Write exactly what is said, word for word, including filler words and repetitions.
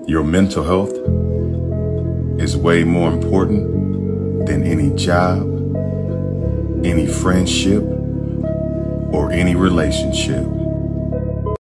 Your mental health is way more important than any job, any friendship, or any relationship.